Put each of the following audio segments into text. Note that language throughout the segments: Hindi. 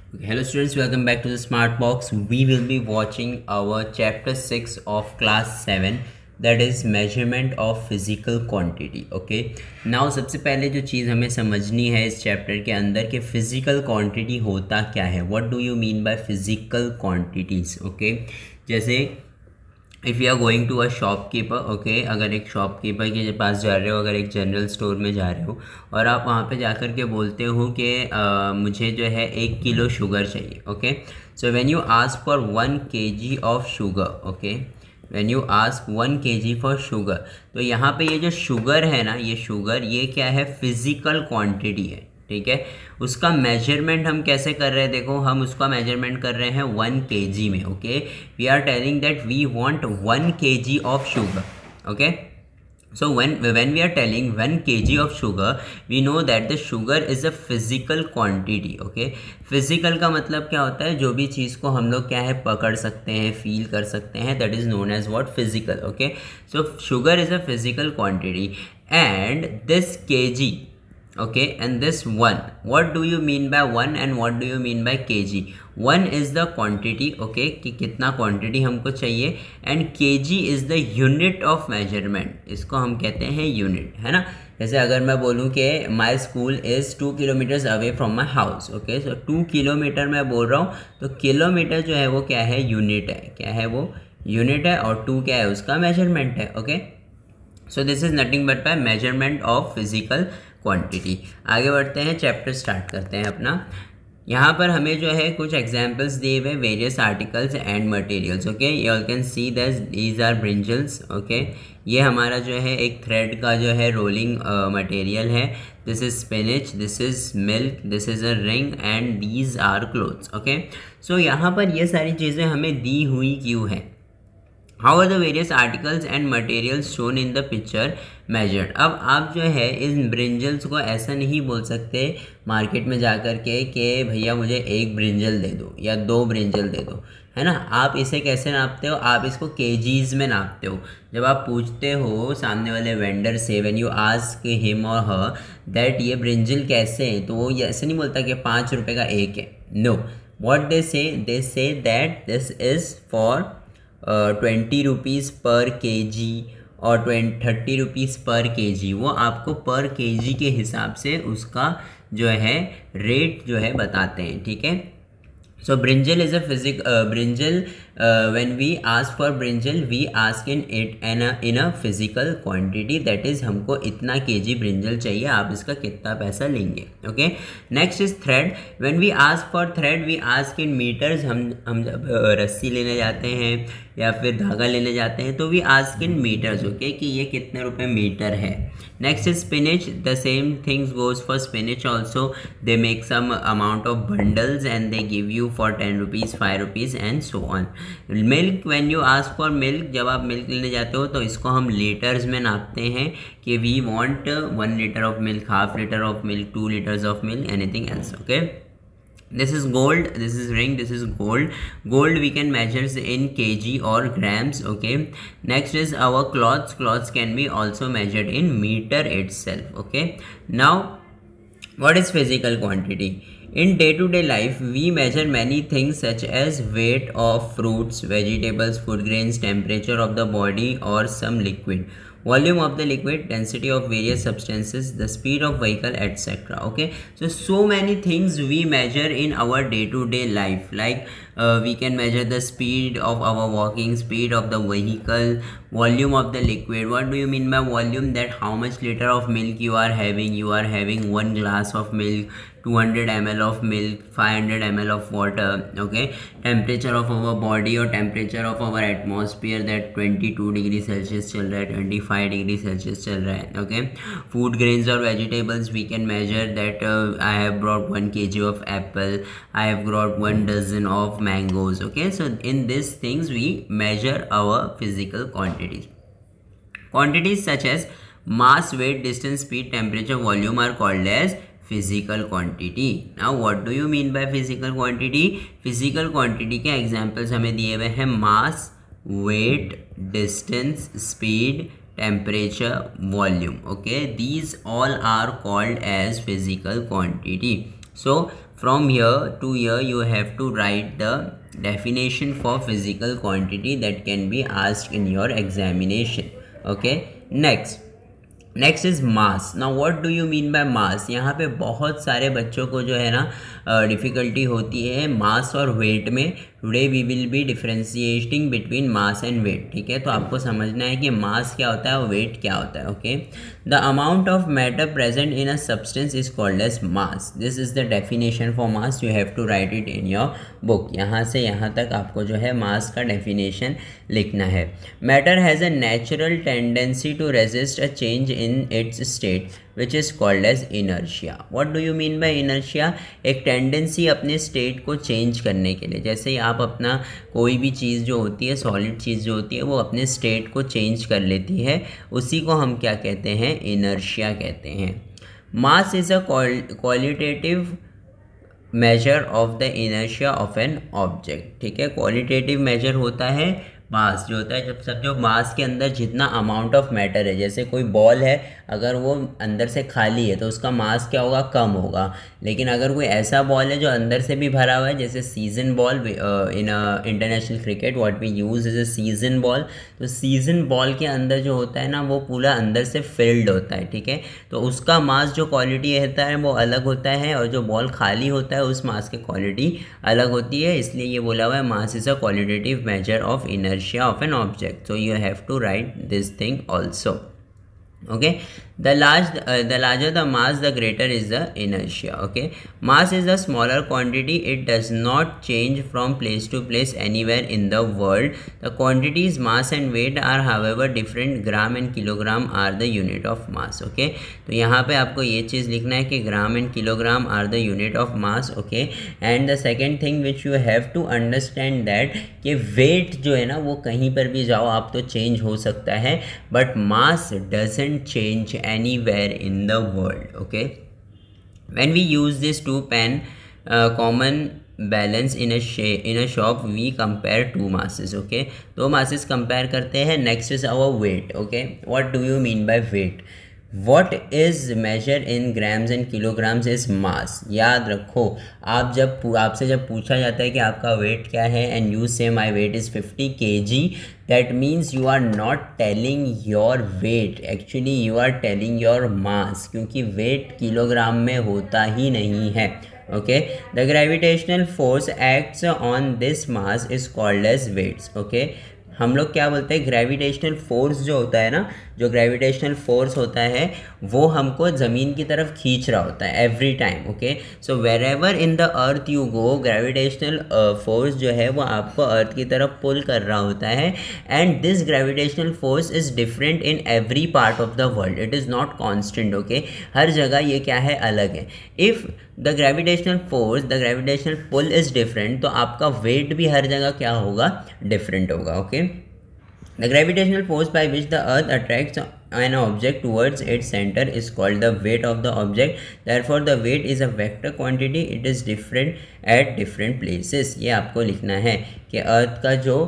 Okay, hello students, welcome back to the Smart Box. We will be watching our chapter 6 of class 7, that is measurement of physical quantity. Okay, now सबसे पहले जो चीज़ हमें समझनी है इस चैप्टर के अंदर कि physical quantity होता क्या है. What do you mean by physical quantities? Okay, जैसे if you are going to a shopkeeper, okay, अगर एक शॉपकीपर के पास जा रहे हो, अगर एक जनरल स्टोर में जा रहे हो और आप वहाँ पे जा कर के बोलते हो कि मुझे जो है 1 किलो शुगर चाहिए. Okay, so when you ask for 1 kg of sugar, okay, when you ask 1 kg for sugar, तो यहाँ पे ये जो शुगर है ना, ये शुगर ये क्या है, फिजिकल क्वांटिटी है. ठीक है, उसका मेजरमेंट हम कैसे कर रहे हैं, देखो हम उसका मेजरमेंट कर रहे हैं 1 kg में. Okay, we are telling that we want 1 kg of sugar. Okay, so when we are telling 1 kg of sugar, we know that the sugar is a physical quantity. Okay, physical का मतलब क्या होता है, जो भी चीज़ को हम लोग क्या है पकड़ सकते हैं, फील कर सकते हैं, that is known as what, physical. Okay, so sugar is a physical quantity and this kg, okay, and this 1, what do you mean by 1 and what do you mean by kg? 1 is the quantity, okay, कि कितना quantity हमको चाहिए, and kg is the unit of measurement, इसको हम कहते हैं unit, है ना. जैसे अगर मैं बोलूँ कि my school is 2 kilometers away from my house, okay, so 2 kilometre मैं बोल रहा हूँ, तो किलोमीटर जो है वो क्या है, यूनिट है. क्या है वो, यूनिट है, और 2 क्या है, उसका मेजरमेंट है. Okay, so this is nothing but by measurement of physical quantity. आगे बढ़ते हैं, चैप्टर स्टार्ट करते हैं अपना. यहाँ पर हमें जो है कुछ एग्जांपल्स दिए हुए, various articles and materials. Okay, you all can see that these are brinjals. Okay, ये हमारा जो है एक थ्रेड का जो है रोलिंग मटेरियल है. This is spinach, this is milk, this is a ring and these are clothes. Okay, so यहाँ पर ये सारी चीज़ें हमें दी हुई क्यों है. How are the various articles and materials shown in the picture measured? अब आप जो है इन ब्रिंजल्स को ऐसा नहीं बोल सकते मार्केट में जा कर के कि भैया मुझे 1 ब्रिंजल दे दो या 2 ब्रिंजल दे दो, है ना. आप इसे कैसे नापते हो, आप इसको केजीज में नापते हो. जब आप पूछते हो सामने वाले वेंडर से, व्हेन यू आस्क हिम और हर दैट ये ब्रिंजल कैसे है, तो वो ऐसे नहीं बोलता कि 5 रुपये का एक है. No, what they say that this is for 20 rupees पर केजी और 30 रुपीज़ पर केजी. वो आपको पर केजी के हिसाब से उसका जो है रेट जो है बताते हैं. ठीक है, so brinjal is a brinjal, when we ask for brinjal we ask in a physical quantity, that is हमको इतना केजी ब्रिंजल चाहिए, आप इसका कितना पैसा लेंगे. Okay, next is thread. When we ask for thread we ask in metres. हम जब रस्सी लेने जाते हैं या फिर धागा लेने जाते हैं तो we ask in metres. Okay, कि ये कितने रुपए मीटर है. Next is spinach. The same things goes for spinach also. They make some amount of bundles and they give you for 10 rupees, 5 rupees and so on. Milk, when you ask for milk, जब आप मिल्क लेने जाते हो तो इसको हम लीटर्स में नापते हैं कि we want 1 litre of milk, half litre of milk, 2 litres of milk, anything else. Okay, this is gold, this is ring, this is gold. Gold we can measure in kg or grams. Okay, next is our clothes can be also measured in meter itself. Okay, now what is physical quantity? In day-to-day life we measure many things such as weight of fruits, vegetables, food grains, temperature of the body or some liquid, volume of the liquid, density of various substances, the speed of vehicle, etc. Okay, so many things we measure in our day-to-day life, like we can measure the speed of our walking, speed of the vehicle, volume of the liquid. What do you mean by volume? That how much liter of milk you are having. You are having 1 glass of milk, 200 ml of milk, 500 ml of water. Okay, temperature of our body or temperature of our atmosphere, that 22 degree Celsius चल रहा है, 25 डिग्री सेल्सियस चल रहा है. ओके, फूड ग्रेन्स और vegetables we can measure that I have brought 1 kg of apple, I have brought 1 dozen of mangoes. Okay, so in this things we measure our physical quantities such as mass, weight, distance, speed, temperature, volume are called as physical quantity. Now what do you mean by physical quantity? Physical quantity के examples हमें दिए हुए हैं mass, weight, distance, speed, temperature, volume. Okay, these all are called as physical quantity. So From here to here you have to write the definition for physical quantity that can be asked in your examination. Okay, next is mass. Now what do you mean by mass. यहाँ पे बहुत सारे बच्चों को जो है ना डिफ़िकल्टी होती है मास और वेट में. Today we will be differentiating between mass and weight. ठीक है, तो आपको समझना है कि मास क्या होता है और वेट क्या होता है. Okay, the amount of matter present in a substance is called as mass. This is the definition for mass. You have to write it in your book. यहाँ से यहाँ तक आपको जो है मास का डेफिनेशन लिखना है. Matter has a natural tendency to resist a change in its state which is called as inertia. What do you mean by inertia? एक टेंडेंसी अपने स्टेट को चेंज करने के लिए. जैसे ही आप अपना कोई भी चीज़ जो होती है, सॉलिड चीज़ जो होती है, वो अपने स्टेट को चेंज कर लेती है, उसी को हम क्या कहते हैं, इनर्शिया कहते हैं. Mass is a qualitative measure of the inertia of an object. ठीक है, क्वालिटेटिव मेजर होता है मास जो होता है. जब समझो मास के अंदर जितना अमाउंट ऑफ मैटर है, जैसे कोई बॉल है, अगर वो अंदर से खाली है तो उसका मास क्या होगा, कम होगा. लेकिन अगर कोई ऐसा बॉल है जो अंदर से भी भरा हुआ है, जैसे season ball in international cricket what we use is a season ball. तो सीजन बॉल के अंदर जो होता है ना, वो पूरा अंदर से फिल्ड होता है. ठीक है, तो उसका मास जो क्वालिटी रहता है वो अलग होता है, और जो बॉल खाली होता है उस मास की क्वालिटी अलग होती है. इसलिए ये बोला हुआ है mass is a qualitative measure of inertia of an object. So you have to write this thing also. Okay, the larger the mass, the greater is the inertia. Okay, mass is a smaller quantity. It does not change from place to place anywhere in the world. The quantities mass and weight are however different. Gram and kilogram are the unit of mass. Okay, तो यहाँ पे आपको ये चीज़ लिखना है कि gram and kilogram are the unit of mass. Okay, and the second thing which you have to understand that कि वेट जो है ना, वो कहीं पर भी जाओ आप तो चेंज हो सकता है, but mass doesn't change anywhere in the world. Okay, when we use this two pen common balance in a shop, we compare two masses. Okay, दो masses compare करते हैं. Next is our weight. Okay, what do you mean by weight? What is measured in grams and kilograms is mass. याद रखो, आपसे जब पूछा जाता है कि आपका वेट क्या है and you say my weight is 50 kg, that means you are not telling your weight, actually you are telling your mass, क्योंकि वेट किलोग्राम में होता ही नहीं है. Okay, the gravitational force acts on this mass is called as weights. Okay, हम लोग क्या बोलते हैं, ग्रेविटेशनल फोर्स जो होता है ना, जो ग्रेविटेशनल फोर्स होता है वो हमको ज़मीन की तरफ खींच रहा होता है every time. Okay, so wherever in the earth you go, gravitational force जो है वो आपको अर्थ की तरफ पुल कर रहा होता है. And this gravitational force is different in every part of the world. It is not constant. Okay, हर जगह ये क्या है, अलग है. If the gravitational force, the gravitational pull is different, तो आपका वेट भी हर जगह क्या होगा, डिफरेंट होगा. Okay, the gravitational force by which the earth attracts an object towards its center is called the weight of the object. Therefore the weight is a vector quantity. It is different at different places. ये आपको लिखना है कि अर्थ का जो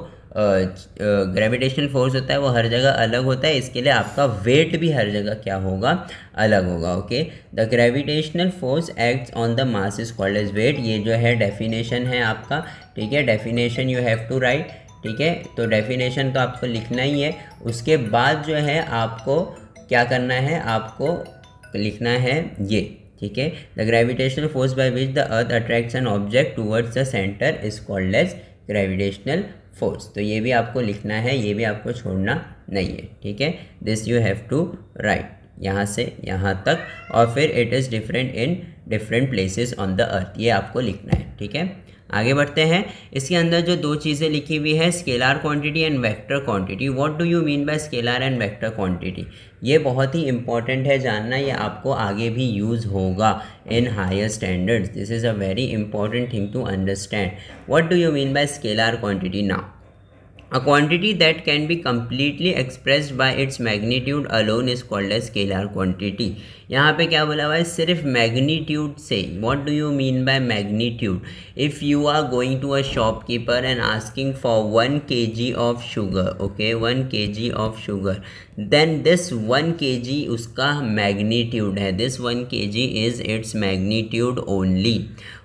ग्रेविटेशनल फोर्स होता है वो हर जगह अलग होता है, इसके लिए आपका वेट भी हर जगह क्या होगा, अलग होगा. Okay, the gravitational force acts on the mass is called as weight. ये जो है डेफिनेशन है आपका. ठीक है, definition you have to write. ठीक है, तो डेफिनेशन तो आपको लिखना ही है. उसके बाद जो है आपको क्या करना है, आपको लिखना है ये. ठीक है, the gravitational force by which the earth attracts an object towards the centre is called as gravitational force. तो ये भी आपको लिखना है, ये भी आपको छोड़ना नहीं है. ठीक है, this you have to write यहाँ से यहाँ तक, और फिर it is different in different places on the earth, ये आपको लिखना है. ठीक है, आगे बढ़ते हैं. इसके अंदर जो दो चीज़ें लिखी हुई है, scalar quantity and vector quantity. What do you mean by scalar and vector quantity? ये बहुत ही इंपॉर्टेंट है जानना, ये आपको आगे भी यूज़ होगा in higher standards. This is a very important thing to understand. What do you mean by scalar quantity? Now, a quantity that can be completely expressed by its magnitude alone is called as scalar quantity. यहाँ पे क्या बोला हुआ है, सिर्फ मैग्नीट्यूड से. What do you mean by magnitude? If you are going to a shopkeeper and asking for 1 kg of sugar, okay, 1 kg of sugar, then this 1 kg उसका magnitude है. This 1 kg is its magnitude only.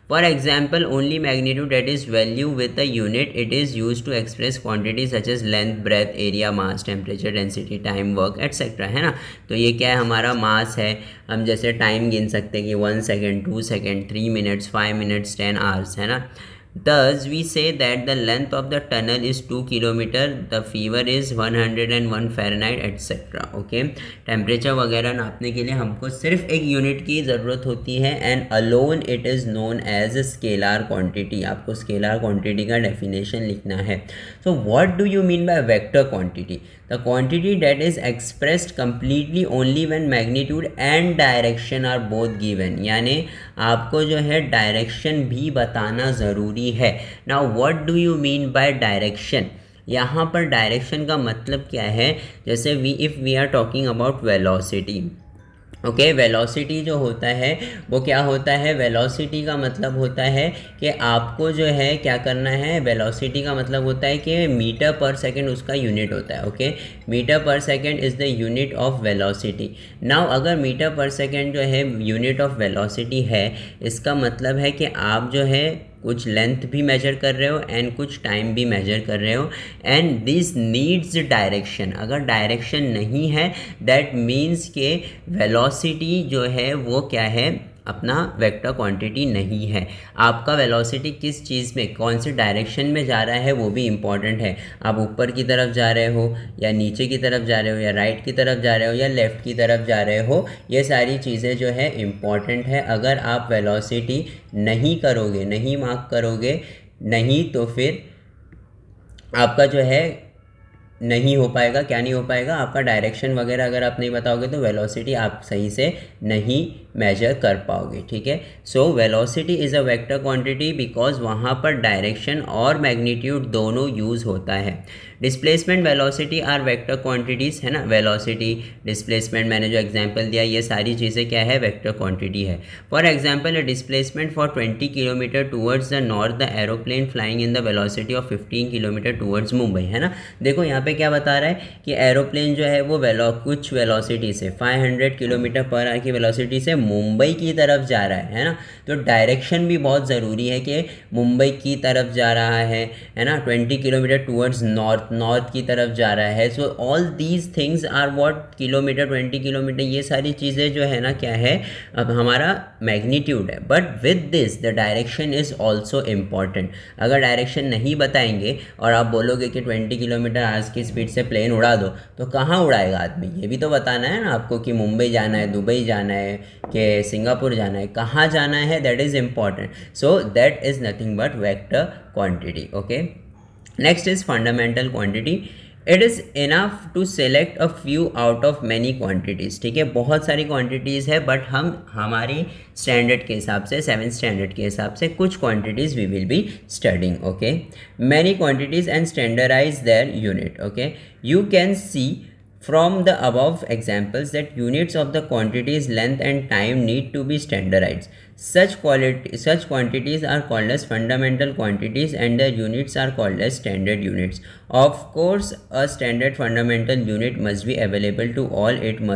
For example, only magnitude, that is value with a unit, it is used to express quantity such as length, breadth, area, mass, temperature, density, time, work, etc. है ना. तो ये क्या है, हमारा मास है. हम जैसे टाइम गिन सकते हैं कि 1 second, 2 second, 3 minutes, 5 minutes, 10 hours, है ना. Thus, we say that the length of the tunnel is 2 kilometre, the fever is 101 Fahrenheit, etc. Okay. Temperature वगैरह नापने के लिए हमको सिर्फ एक यूनिट की ज़रूरत होती है, and alone it is known as scalar quantity. आपको स्केलर क्वांटिटी का डेफिनेशन लिखना है. So what do you mean by vector quantity? The quantity that is expressed completely only when magnitude and direction are both given. यानी आपको जो है डायरेक्शन भी बताना ज़रूरी है. Now what do you mean by direction? यहाँ पर डायरेक्शन का मतलब क्या है? जैसे if we are talking about velocity. Okay, velocity जो होता है वो क्या होता है? वेलोसिटी का मतलब होता है कि आपको जो है क्या करना है. वेलोसिटी का मतलब होता है कि मीटर पर सेकंड उसका यूनिट होता है. Okay, metre per second is the unit of velocity. Now अगर मीटर पर सेकंड जो है यूनिट ऑफ वेलोसिटी है, इसका मतलब है कि आप जो है कुछ लेंथ भी मेजर कर रहे हो एंड कुछ टाइम भी मेजर कर रहे हो, एंड दिस नीड्स डायरेक्शन. अगर डायरेक्शन नहीं है, दैट मीन्स के वेलोसिटी जो है वो क्या है, अपना वेक्टर क्वांटिटी नहीं है. आपका वेलोसिटी किस चीज़ में, कौन से डायरेक्शन में जा रहा है वो भी इम्पॉर्टेंट है. आप ऊपर की तरफ जा रहे हो या नीचे की तरफ जा रहे हो या राइट की तरफ जा रहे हो या लेफ़्ट की तरफ जा रहे हो, ये सारी चीज़ें जो है इम्पॉर्टेंट है. अगर आप वेलोसिटी नहीं करोगे, नहीं मार्क करोगे, नहीं तो फिर आपका जो है नहीं हो पाएगा. क्या नहीं हो पाएगा? आपका डायरेक्शन वगैरह अगर आप नहीं बताओगे तो वेलोसिटी आप सही से नहीं मेजर कर पाओगे. ठीक है. So velocity is a vector quantity because वहाँ पर डायरेक्शन और मैग्नीट्यूड दोनों यूज़ होता है. Displacement, velocity are vector quantities, है ना. वेलोसिटी, डिस्प्लेसमेंट, मैंने जो एग्जांपल दिया, ये सारी चीज़ें क्या है, वेक्टर क्वांटिटी है. For example, a displacement for 20 kilometre towards the north, the aeroplane flying in the velocity of 15 kilometre towards Mumbai, है ना. देखो यहाँ पे क्या बता रहा है कि एरोप्लेन जो है वो कुछ वेलोसिटी से 500 किलोमीटर पर आवर की वेलोसिटी से मुंबई की तरफ जा रहा है ना. तो डायरेक्शन भी बहुत ज़रूरी है कि मुंबई की तरफ जा रहा है ना. 20 किलोमीटर टूवर्ड्स नॉर्थ की तरफ जा रहा है. So all these things are what, kilometre, 20 kilometre, ये सारी चीज़ें जो है ना क्या है, अब हमारा मैग्नीट्यूड है. But with this the direction is also important. अगर डायरेक्शन नहीं बताएंगे और आप बोलोगे कि 20 किलोमीटर आवर्स की स्पीड से प्लेन उड़ा दो, तो कहाँ उड़ाएगा आदमी? ये भी तो बताना है ना आपको कि मुंबई जाना है, दुबई जाना है, कि सिंगापुर जाना है, कहाँ जाना है, that is important. So that is nothing but vector quantity. Okay. Next is fundamental quantity. It is enough to select a few out of many quantities. ठीक है, बहुत सारी क्वांटिटीज़ है, बट हम हमारी स्टैंडर्ड के हिसाब से, 7th स्टैंडर्ड के हिसाब से कुछ quantities we will be studying. Okay. Many quantities and standardise their unit. Okay. You can see from the above examples that units of the quantities length and time need to be standardized. Such quantities are called as fundamental quantities and their units are called as standard units. Of course, a standard fundamental unit must be available to all. It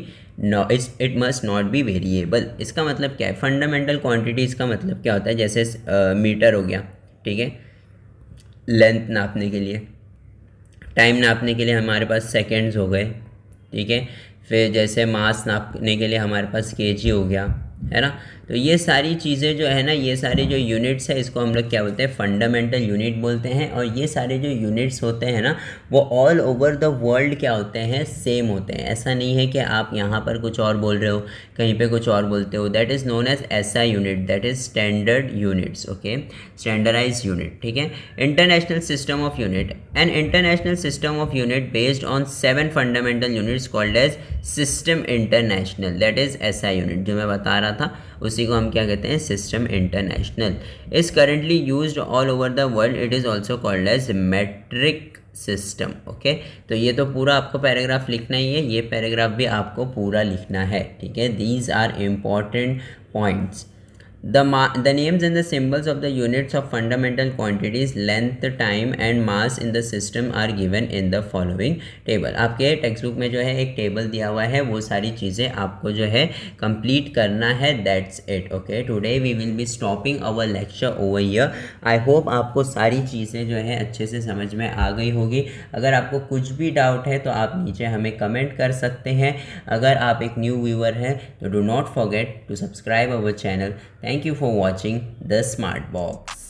must not be variable. इसका मतलब क्या है? फंडामेंटल क्वांटिटी इसका मतलब क्या होता है? जैसे मीटर हो गया, ठीक है, लेंथ नापने के लिए, टाइम नापने के लिए हमारे पास सेकंड्स हो गए, ठीक है. फिर जैसे मास नापने के लिए हमारे पास केजी हो गया, है ना. तो ये सारी चीज़ें जो है ना, ये सारे जो यूनिट्स है, इसको हम लोग क्या बोलते हैं? फंडामेंटल यूनिट बोलते हैं. और ये सारे जो यूनिट्स होते हैं ना, वो ऑल ओवर द वर्ल्ड क्या होते हैं? सेम होते हैं. ऐसा नहीं है कि आप यहाँ पर कुछ और बोल रहे हो, कहीं पे कुछ और बोलते हो. That is known as SI unit, that is standard units. Okay, standardise unit. ठीक है. International system of unit. An international system of unit based on 7 fundamental units called as system international, that is SI unit. जो मैं बता रहा था उसी को हम क्या कहते हैं? System international. Is currently used all over the world. It is also called as metric system. Okay. तो ये तो पूरा आपको पैराग्राफ लिखना ही है, ये पैराग्राफ भी आपको पूरा लिखना है. ठीक है. These are important points. The names and the symbols of the units of fundamental quantities length, time and mass in the system are given in the following table. आपके टेक्स्ट बुक में जो है एक टेबल दिया हुआ है, वो सारी चीज़ें आपको जो है कंप्लीट करना है. That's it. Okay, today we will be stopping our lecture over here. I hope आपको सारी चीज़ें जो है अच्छे से समझ में आ गई होगी. अगर आपको कुछ भी डाउट है तो आप नीचे हमें कमेंट कर सकते हैं. अगर आप एक न्यू व्यूअर हैं तो do not forget to subscribe our channel. Thank you for watching The Smart Box.